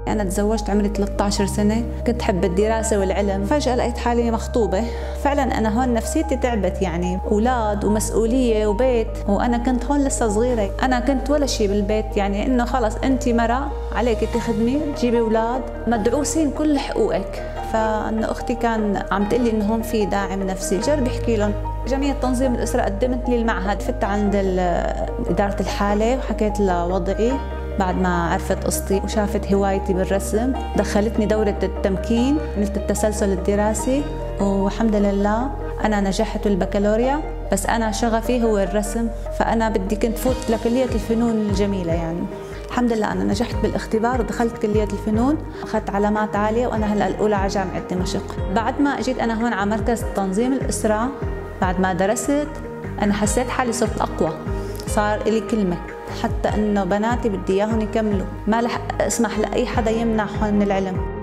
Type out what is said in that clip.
أنا تزوجت عمري 13 سنة، كنت حب الدراسة والعلم، فجأة لقيت حالي مخطوبة. فعلا أنا هون نفسيتي تعبت، يعني أولاد ومسؤولية وبيت، وأنا كنت هون لسه صغيرة، أنا كنت ولا شيء بالبيت، يعني إنه خلص أنت مرة عليك تخدمي تجيبي أولاد مدعوسين كل حقوقك. فإنه أختي كان عم تقلي إنه هون في داعم نفسي، جربي احكي لهم. جمعية تنظيم الأسرة قدمت لي المعهد، فت عند إدارة الحالة وحكيت لها وضعي. بعد ما عرفت قصتي وشافت هوايتي بالرسم دخلتني دورة التمكين، عملت التسلسل الدراسي والحمد لله أنا نجحت بالبكالوريا. بس أنا شغفي هو الرسم، فأنا بدي كنت فوت لكلية الفنون الجميلة. يعني الحمد لله أنا نجحت بالاختبار ودخلت كلية الفنون، أخذت علامات عالية، وأنا هلأ الأولى على جامعة دمشق. بعد ما أجيت أنا هون على مركز تنظيم الأسرة، بعد ما درست أنا حسيت حالي صرت أقوى، صار إلي كلمة، حتى إنه بناتي بدي إياهم يكملوا، ما رح أسمح لأي حدا يمنعهم من العلم.